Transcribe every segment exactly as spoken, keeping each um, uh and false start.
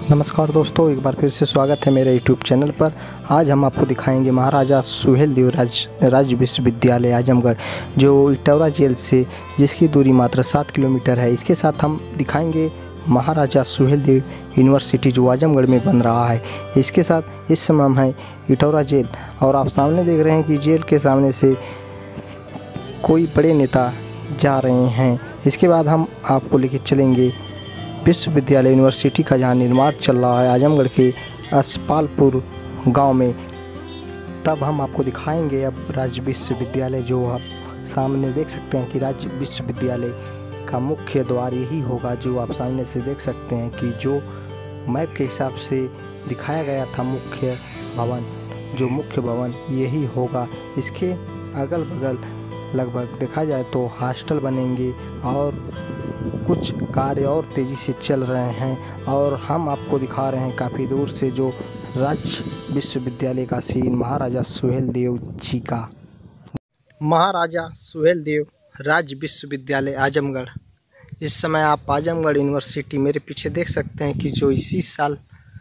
नमस्कार दोस्तों, एक बार फिर से स्वागत है मेरे यूट्यूब चैनल पर। आज हम आपको दिखाएंगे महाराजा सुहेलदेव राज राज्य विश्वविद्यालय आजमगढ़, जो इटौरा जेल से जिसकी दूरी मात्र सात किलोमीटर है। इसके साथ हम दिखाएंगे महाराजा सुहेलदेव यूनिवर्सिटी जो आजमगढ़ में बन रहा है। इसके साथ इस समय हम हैं इटौरा जेल और आप सामने देख रहे हैं कि जेल के सामने से कोई बड़े नेता जा रहे हैं। इसके बाद हम आपको लेके चलेंगे विश्वविद्यालय यूनिवर्सिटी का, जहाँ निर्माण चल रहा है आजमगढ़ के असपालपुर गांव में। तब हम आपको दिखाएंगे अब राज्य विश्वविद्यालय, जो आप सामने देख सकते हैं कि राज्य विश्वविद्यालय का मुख्य द्वार यही होगा, जो आप सामने से देख सकते हैं कि जो मैप के हिसाब से दिखाया गया था मुख्य भवन, जो मुख्य भवन यही होगा। इसके अगल बगल लगभग देखा जाए तो हॉस्टल बनेंगे और कुछ कार्य और तेज़ी से चल रहे हैं। और हम आपको दिखा रहे हैं काफ़ी दूर से जो राज्य विश्वविद्यालय का सीन महाराजा सुहेलदेव जी का। महाराजा सुहेलदेव राज्य विश्वविद्यालय आजमगढ़। इस समय आप आजमगढ़ यूनिवर्सिटी मेरे पीछे देख सकते हैं कि जो इसी साल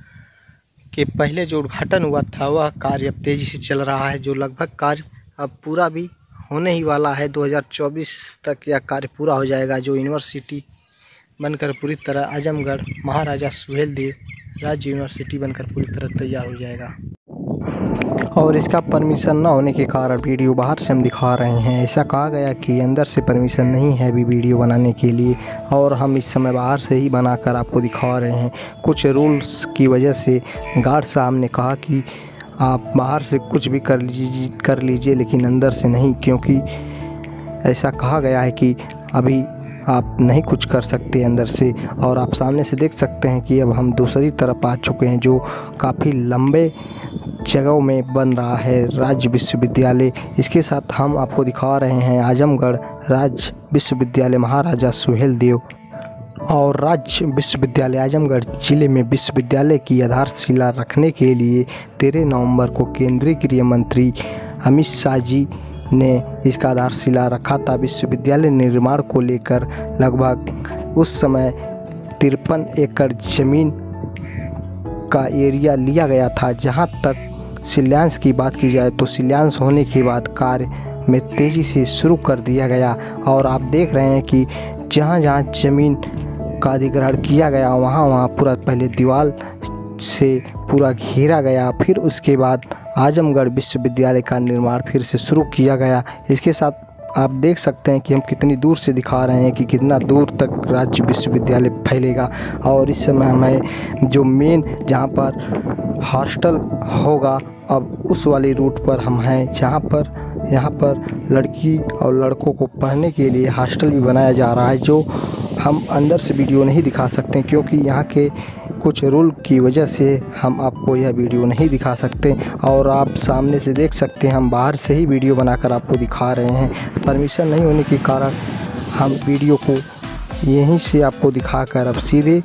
के पहले जो उद्घाटन हुआ था वह कार्य अब तेज़ी से चल रहा है, जो लगभग कार्य अब पूरा भी होने ही वाला है। दो हज़ार चौबीस तक यह कार्य पूरा हो जाएगा, जो यूनिवर्सिटी बनकर पूरी तरह आजमगढ़ महाराजा सुहेलदेव राज्य यूनिवर्सिटी बनकर पूरी तरह तैयार हो जाएगा। और इसका परमिशन न होने के कारण वीडियो बाहर से हम दिखा रहे हैं। ऐसा कहा गया कि अंदर से परमिशन नहीं है अभी वीडियो बनाने के लिए, और हम इस समय बाहर से ही बनाकर आपको दिखा रहे हैं। कुछ रूल्स की वजह से गार्ड साहब ने कहा कि आप बाहर से कुछ भी कर लीजिए कर लीजिए लेकिन अंदर से नहीं, क्योंकि ऐसा कहा गया है कि अभी आप नहीं कुछ कर सकते अंदर से। और आप सामने से देख सकते हैं कि अब हम दूसरी तरफ आ चुके हैं, जो काफ़ी लंबे जगहों में बन रहा है राज्य विश्वविद्यालय। इसके साथ हम आपको दिखा रहे हैं आजमगढ़ राज्य विश्वविद्यालय महाराजा सुहेलदेव। और राज्य विश्वविद्यालय आजमगढ़ जिले में विश्वविद्यालय की आधारशिला रखने के लिए तेरह नवंबर को केंद्रीय गृह मंत्री अमित शाह जी ने इसका आधारशिला रखा था। विश्वविद्यालय निर्माण को लेकर लगभग उस समय तिरपन एकड़ जमीन का एरिया लिया गया था। जहां तक शिलान्यास की बात की जाए तो शिलान्यास होने के बाद कार्य में तेज़ी से शुरू कर दिया गया। और आप देख रहे हैं कि जहां जहां ज़मीन का अधिग्रहण किया गया वहां वहां पूरा पहले दीवार से पूरा घेरा गया, फिर उसके बाद आजमगढ़ विश्वविद्यालय का निर्माण फिर से शुरू किया गया। इसके साथ आप देख सकते हैं कि हम कितनी दूर से दिखा रहे हैं कि कितना दूर तक राज्य विश्वविद्यालय फैलेगा। और इस समय हमें जो मेन जहां पर हॉस्टल होगा, अब उस वाले रूट पर हम हैं, जहां पर यहाँ पर लड़की और लड़कों को पढ़ने के लिए हॉस्टल भी बनाया जा रहा है, जो हम अंदर से वीडियो नहीं दिखा सकते क्योंकि यहाँ के कुछ रूल की वजह से हम आपको यह वीडियो नहीं दिखा सकते। और आप सामने से देख सकते हैं, हम बाहर से ही वीडियो बनाकर आपको दिखा रहे हैं। परमिशन नहीं होने के कारण हम वीडियो को यहीं से आपको दिखाकर अब सीधे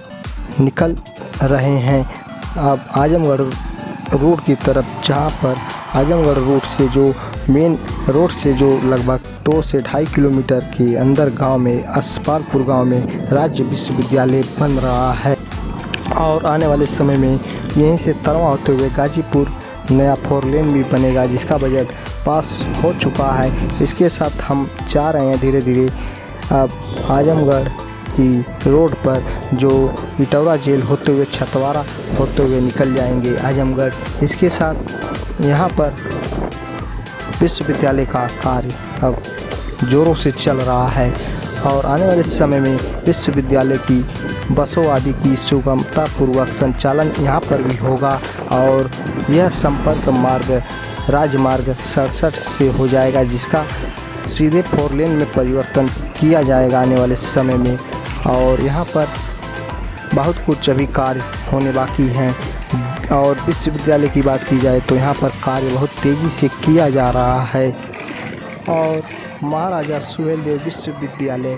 निकल रहे हैं अब आजमगढ़ रोड की तरफ, जहाँ पर आजमगढ़ रोड से जो मेन रोड से जो लगभग दो से ढाई किलोमीटर के अंदर गांव में असपालपुर गांव में राज्य विश्वविद्यालय बन रहा है। और आने वाले समय में यहीं से तरवा होते हुए गाजीपुर नया फोर लेन भी बनेगा, जिसका बजट पास हो चुका है। इसके साथ हम जा रहे हैं धीरे धीरे अब आजमगढ़ की रोड पर, जो इटौरा जेल होते हुए छतवारा होते हुए निकल जाएंगे आजमगढ़। इसके साथ यहाँ पर विश्वविद्यालय का कार्य अब जोरों से चल रहा है। और आने वाले समय में विश्वविद्यालय की बसों आदि की सुगमतापूर्वक संचालन यहाँ पर भी होगा। और यह संपर्क मार्ग राजमार्ग सड़सठ से हो जाएगा, जिसका सीधे फोर लेन में परिवर्तन किया जाएगा आने वाले समय में। और यहाँ पर बहुत कुछ अभी कार्य होने बाकी हैं। और विश्वविद्यालय की बात की जाए तो यहाँ पर कार्य बहुत तेज़ी से किया जा रहा है। और महाराजा सुहेलदेव विश्वविद्यालय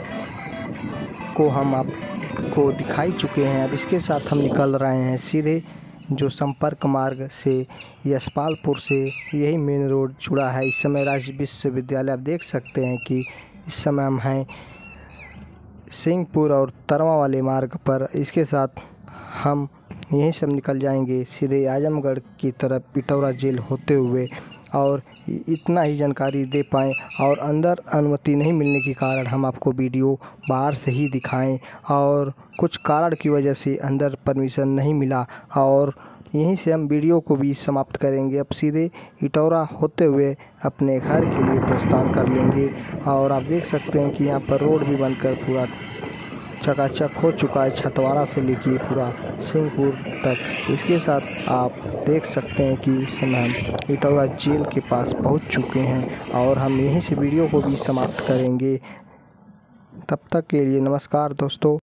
को हम आपको दिखाई चुके हैं। अब इसके साथ हम निकल रहे हैं सीधे जो संपर्क मार्ग से यशपालपुर से, यही मेन रोड जुड़ा है। इस समय राज्य विश्वविद्यालय आप देख सकते हैं कि इस समय हम हैं सिंहपुर और तरवा वाले मार्ग पर। इसके साथ हम यहीं से हम निकल जाएंगे सीधे आजमगढ़ की तरफ इटौरा जेल होते हुए, और इतना ही जानकारी दे पाएँ। और अंदर अनुमति नहीं मिलने के कारण हम आपको वीडियो बाहर से ही दिखाएं, और कुछ कारण की वजह से अंदर परमिशन नहीं मिला, और यहीं से हम वीडियो को भी समाप्त करेंगे। अब सीधे इटौरा होते हुए अपने घर के लिए प्रस्थान कर लेंगे। और आप देख सकते हैं कि यहाँ पर रोड भी बनकर पूरा चकाचक हो चुका है, छतवारा से लेके पूरा सिंहपुर तक। इसके साथ आप देख सकते हैं कि इस समय हम इटौरा जेल के पास पहुंच चुके हैं, और हम यहीं से वीडियो को भी समाप्त करेंगे। तब तक के लिए नमस्कार दोस्तों।